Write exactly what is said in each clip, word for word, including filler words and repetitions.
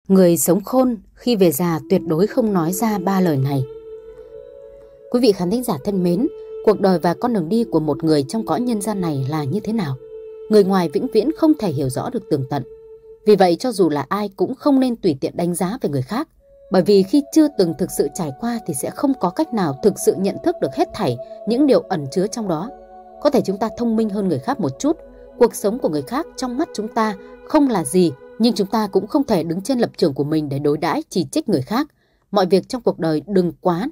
Người sống khôn khi về già tuyệt đối không nói ra ba lời này. Quý vị khán thính giả thân mến, cuộc đời và con đường đi của một người trong cõi nhân gian này là như thế nào? Người ngoài vĩnh viễn không thể hiểu rõ được tường tận. Vì vậy cho dù là ai cũng không nên tùy tiện đánh giá về người khác. Bởi vì khi chưa từng thực sự trải qua thì sẽ không có cách nào thực sự nhận thức được hết thảy những điều ẩn chứa trong đó. Có thể chúng ta thông minh hơn người khác một chút, cuộc sống của người khác trong mắt chúng ta không là gì, nhưng chúng ta cũng không thể đứng trên lập trường của mình để đối đãi chỉ trích người khác. Mọi việc trong cuộc đời đừng quá,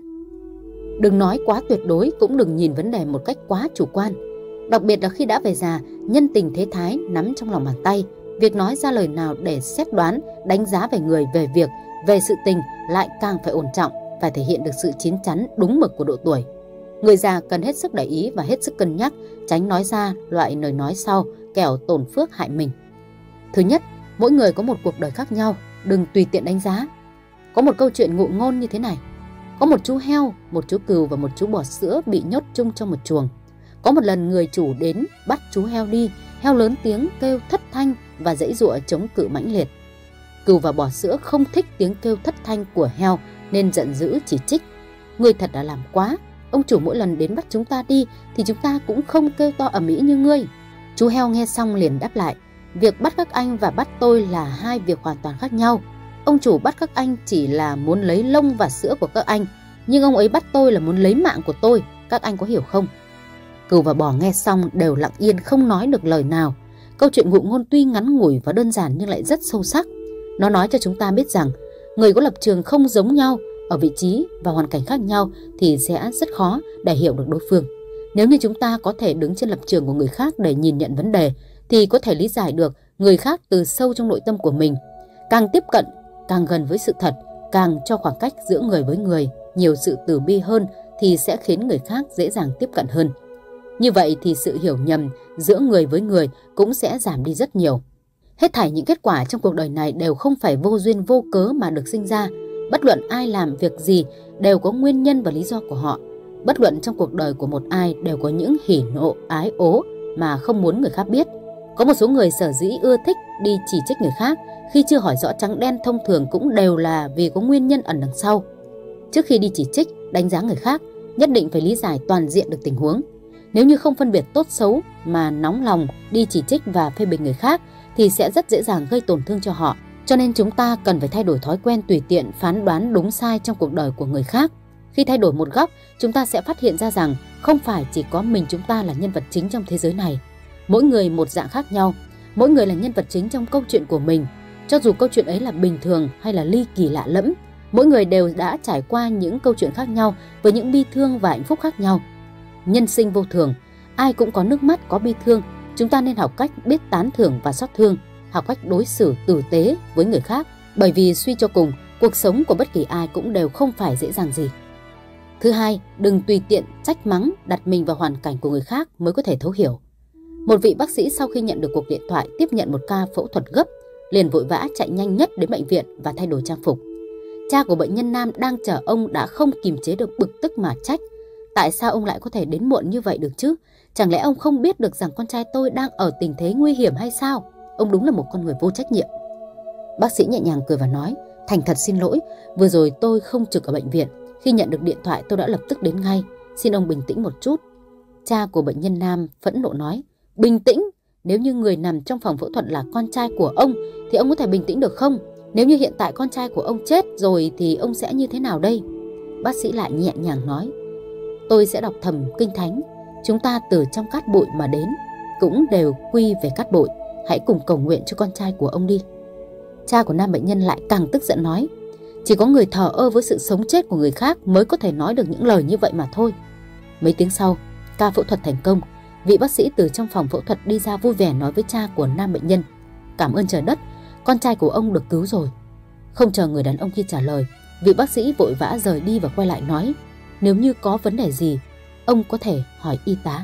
đừng nói quá tuyệt đối, cũng đừng nhìn vấn đề một cách quá chủ quan. Đặc biệt là khi đã về già, nhân tình thế thái nắm trong lòng bàn tay, việc nói ra lời nào để xét đoán, đánh giá về người, về việc, về sự tình lại càng phải ổn trọng, phải thể hiện được sự chín chắn đúng mực của độ tuổi. Người già cần hết sức để ý và hết sức cân nhắc, tránh nói ra loại lời nói sau kẻo tổn phước hại mình. Thứ nhất, mỗi người có một cuộc đời khác nhau, đừng tùy tiện đánh giá. Có một câu chuyện ngụ ngôn như thế này: có một chú heo, một chú cừu và một chú bò sữa bị nhốt chung trong một chuồng. Có một lần người chủ đến bắt chú heo đi, heo lớn tiếng kêu thất thanh và giãy giụa chống cự mãnh liệt. Cừu và bò sữa không thích tiếng kêu thất thanh của heo nên giận dữ chỉ trích: ngươi thật đã làm quá, ông chủ mỗi lần đến bắt chúng ta đi thì chúng ta cũng không kêu to ầm ĩ như ngươi. Chú heo nghe xong liền đáp lại: việc bắt các anh và bắt tôi là hai việc hoàn toàn khác nhau. Ông chủ bắt các anh chỉ là muốn lấy lông và sữa của các anh, nhưng ông ấy bắt tôi là muốn lấy mạng của tôi, các anh có hiểu không? Cừu và bò nghe xong đều lặng yên không nói được lời nào. Câu chuyện ngụ ngôn tuy ngắn ngủi và đơn giản nhưng lại rất sâu sắc. Nó nói cho chúng ta biết rằng người có lập trường không giống nhau, ở vị trí và hoàn cảnh khác nhau thì sẽ rất khó để hiểu được đối phương. Nếu như chúng ta có thể đứng trên lập trường của người khác để nhìn nhận vấn đề thì có thể lý giải được người khác từ sâu trong nội tâm của mình. Càng tiếp cận, càng gần với sự thật, càng cho khoảng cách giữa người với người nhiều sự từ bi hơn thì sẽ khiến người khác dễ dàng tiếp cận hơn. Như vậy thì sự hiểu nhầm giữa người với người cũng sẽ giảm đi rất nhiều. Hết thảy những kết quả trong cuộc đời này đều không phải vô duyên vô cớ mà được sinh ra. Bất luận ai làm việc gì đều có nguyên nhân và lý do của họ. Bất luận trong cuộc đời của một ai đều có những hỉ nộ ái ố mà không muốn người khác biết. Có một số người sở dĩ ưa thích đi chỉ trích người khác khi chưa hỏi rõ trắng đen thông thường cũng đều là vì có nguyên nhân ẩn đằng sau. Trước khi đi chỉ trích, đánh giá người khác, nhất định phải lý giải toàn diện được tình huống. Nếu như không phân biệt tốt xấu mà nóng lòng đi chỉ trích và phê bình người khác thì sẽ rất dễ dàng gây tổn thương cho họ. Cho nên chúng ta cần phải thay đổi thói quen tùy tiện phán đoán đúng sai trong cuộc đời của người khác. Khi thay đổi một góc, chúng ta sẽ phát hiện ra rằng không phải chỉ có mình chúng ta là nhân vật chính trong thế giới này. Mỗi người một dạng khác nhau, mỗi người là nhân vật chính trong câu chuyện của mình. Cho dù câu chuyện ấy là bình thường hay là ly kỳ lạ lẫm, mỗi người đều đã trải qua những câu chuyện khác nhau với những bi thương và hạnh phúc khác nhau. Nhân sinh vô thường, ai cũng có nước mắt, có bi thương. Chúng ta nên học cách biết tán thưởng và xót thương, học cách đối xử tử tế với người khác, bởi vì suy cho cùng, cuộc sống của bất kỳ ai cũng đều không phải dễ dàng gì. Thứ hai, đừng tùy tiện trách mắng, đặt mình vào hoàn cảnh của người khác mới có thể thấu hiểu. Một vị bác sĩ sau khi nhận được cuộc điện thoại tiếp nhận một ca phẫu thuật gấp, liền vội vã chạy nhanh nhất đến bệnh viện và thay đổi trang phục. Cha của bệnh nhân nam đang chờ ông đã không kìm chế được bực tức mà trách: tại sao ông lại có thể đến muộn như vậy được chứ? Chẳng lẽ ông không biết được rằng con trai tôi đang ở tình thế nguy hiểm hay sao? Ông đúng là một con người vô trách nhiệm. Bác sĩ nhẹ nhàng cười và nói: thành thật xin lỗi, vừa rồi tôi không trực ở bệnh viện. Khi nhận được điện thoại tôi đã lập tức đến ngay. Xin ông bình tĩnh một chút. Cha của bệnh nhân nam phẫn nộ nói: bình tĩnh? Nếu như người nằm trong phòng phẫu thuật là con trai của ông thì ông có thể bình tĩnh được không? Nếu như hiện tại con trai của ông chết rồi thì ông sẽ như thế nào đây? Bác sĩ lại nhẹ nhàng nói: tôi sẽ đọc thầm kinh thánh. Chúng ta từ trong cát bụi mà đến, cũng đều quy về cát bụi. Hãy cùng cầu nguyện cho con trai của ông đi. Cha của nam bệnh nhân lại càng tức giận nói: chỉ có người thờ ơ với sự sống chết của người khác mới có thể nói được những lời như vậy mà thôi. Mấy tiếng sau, ca phẫu thuật thành công. Vị bác sĩ từ trong phòng phẫu thuật đi ra vui vẻ nói với cha của nam bệnh nhân: cảm ơn trời đất, con trai của ông được cứu rồi. Không chờ người đàn ông kia trả lời, vị bác sĩ vội vã rời đi và quay lại nói: nếu như có vấn đề gì, ông có thể hỏi y tá.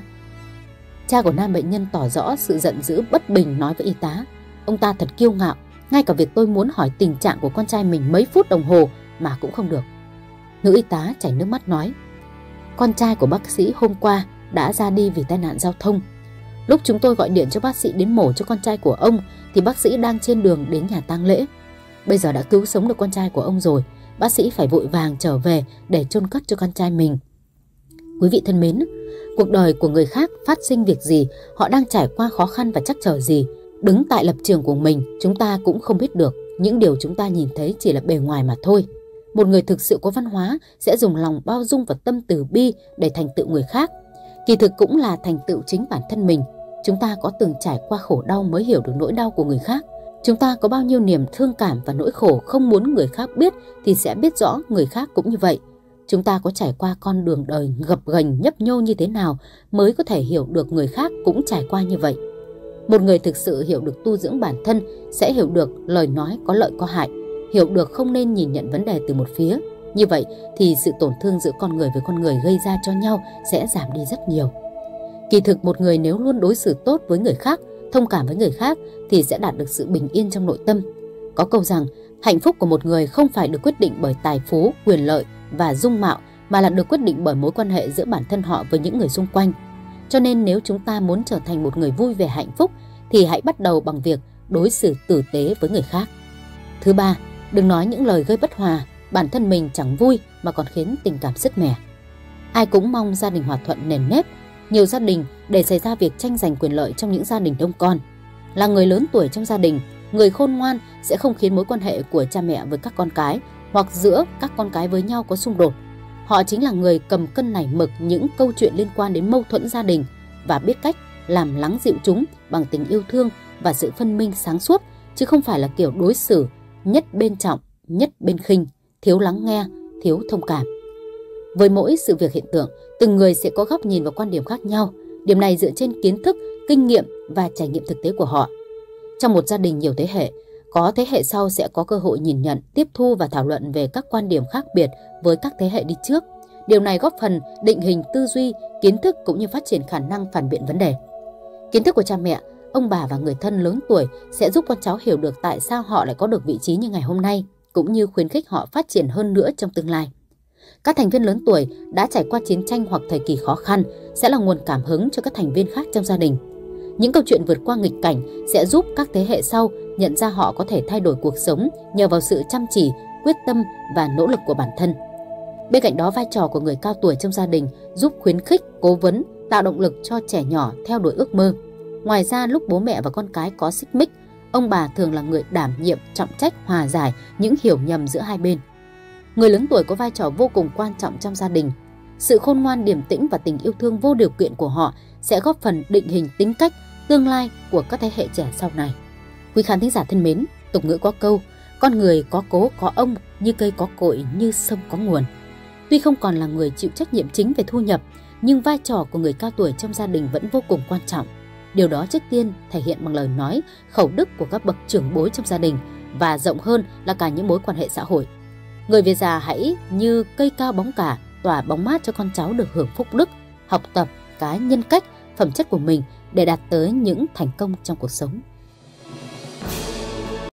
Cha của nam bệnh nhân tỏ rõ sự giận dữ bất bình nói với y tá: ông ta thật kiêu ngạo, ngay cả việc tôi muốn hỏi tình trạng của con trai mình mấy phút đồng hồ mà cũng không được. Nữ y tá chảy nước mắt nói: con trai của bác sĩ hôm qua đã ra đi vì tai nạn giao thông. Lúc chúng tôi gọi điện cho bác sĩ đến mổ cho con trai của ông thì bác sĩ đang trên đường đến nhà tang lễ. bây giờ đã cứu sống được con trai của ông rồi. Bác sĩ phải vội vàng trở về để chôn cất cho con trai mình. Quý vị thân mến, cuộc đời của người khác phát sinh việc gì, họ đang trải qua khó khăn và trắc trở gì, đứng tại lập trường của mình, chúng ta cũng không biết được. Những điều chúng ta nhìn thấy chỉ là bề ngoài mà thôi. Một người thực sự có văn hóa sẽ dùng lòng bao dung và tâm từ bi để thành tựu người khác. Kỳ thực cũng là thành tựu chính bản thân mình. Chúng ta có từng trải qua khổ đau mới hiểu được nỗi đau của người khác. Chúng ta có bao nhiêu niềm thương cảm và nỗi khổ không muốn người khác biết thì sẽ biết rõ người khác cũng như vậy. Chúng ta có trải qua con đường đời gập ghềnh nhấp nhô như thế nào mới có thể hiểu được người khác cũng trải qua như vậy. Một người thực sự hiểu được tu dưỡng bản thân sẽ hiểu được lời nói có lợi có hại, hiểu được không nên nhìn nhận vấn đề từ một phía. Như vậy thì sự tổn thương giữa con người với con người gây ra cho nhau sẽ giảm đi rất nhiều. Kỳ thực một người nếu luôn đối xử tốt với người khác, thông cảm với người khác thì sẽ đạt được sự bình yên trong nội tâm. Có câu rằng hạnh phúc của một người không phải được quyết định bởi tài phú, quyền lợi và dung mạo mà là được quyết định bởi mối quan hệ giữa bản thân họ với những người xung quanh. Cho nên nếu chúng ta muốn trở thành một người vui vẻ hạnh phúc thì hãy bắt đầu bằng việc đối xử tử tế với người khác. Thứ ba, đừng nói những lời gây bất hòa, bản thân mình chẳng vui mà còn khiến tình cảm sứt mẻ. Ai cũng mong gia đình hòa thuận nền nếp. Nhiều gia đình để xảy ra việc tranh giành quyền lợi trong những gia đình đông con. Là người lớn tuổi trong gia đình, người khôn ngoan sẽ không khiến mối quan hệ của cha mẹ với các con cái hoặc giữa các con cái với nhau có xung đột. Họ chính là người cầm cân nảy mực những câu chuyện liên quan đến mâu thuẫn gia đình và biết cách làm lắng dịu chúng bằng tình yêu thương và sự phân minh sáng suốt, chứ không phải là kiểu đối xử nhất bên trọng, nhất bên khinh, thiếu lắng nghe, thiếu thông cảm. Với mỗi sự việc hiện tượng, từng người sẽ có góc nhìn và quan điểm khác nhau. Điểm này dựa trên kiến thức, kinh nghiệm và trải nghiệm thực tế của họ. Trong một gia đình nhiều thế hệ, có thế hệ sau sẽ có cơ hội nhìn nhận, tiếp thu và thảo luận về các quan điểm khác biệt với các thế hệ đi trước. Điều này góp phần định hình tư duy, kiến thức cũng như phát triển khả năng phản biện vấn đề. Kiến thức của cha mẹ, ông bà và người thân lớn tuổi sẽ giúp con cháu hiểu được tại sao họ lại có được vị trí như ngày hôm nay, cũng như khuyến khích họ phát triển hơn nữa trong tương lai. Các thành viên lớn tuổi đã trải qua chiến tranh hoặc thời kỳ khó khăn sẽ là nguồn cảm hứng cho các thành viên khác trong gia đình. Những câu chuyện vượt qua nghịch cảnh sẽ giúp các thế hệ sau nhận ra họ có thể thay đổi cuộc sống nhờ vào sự chăm chỉ, quyết tâm và nỗ lực của bản thân. Bên cạnh đó, vai trò của người cao tuổi trong gia đình giúp khuyến khích, cố vấn, tạo động lực cho trẻ nhỏ theo đuổi ước mơ. Ngoài ra, lúc bố mẹ và con cái có xích mích, ông bà thường là người đảm nhiệm, trọng trách hòa giải những hiểu nhầm giữa hai bên. Người lớn tuổi có vai trò vô cùng quan trọng trong gia đình. Sự khôn ngoan, điềm tĩnh và tình yêu thương vô điều kiện của họ sẽ góp phần định hình tính cách, tương lai của các thế hệ trẻ sau này. Quý khán thính giả thân mến, tục ngữ có câu, con người có cố có ông, như cây có cội, như sông có nguồn. Tuy không còn là người chịu trách nhiệm chính về thu nhập, nhưng vai trò của người cao tuổi trong gia đình vẫn vô cùng quan trọng. Điều đó trước tiên thể hiện bằng lời nói, khẩu đức của các bậc trưởng bối trong gia đình và rộng hơn là cả những mối quan hệ xã hội. Người về già hãy như cây cao bóng cả, tỏa bóng mát cho con cháu được hưởng phúc đức, học tập cái nhân cách, phẩm chất của mình để đạt tới những thành công trong cuộc sống.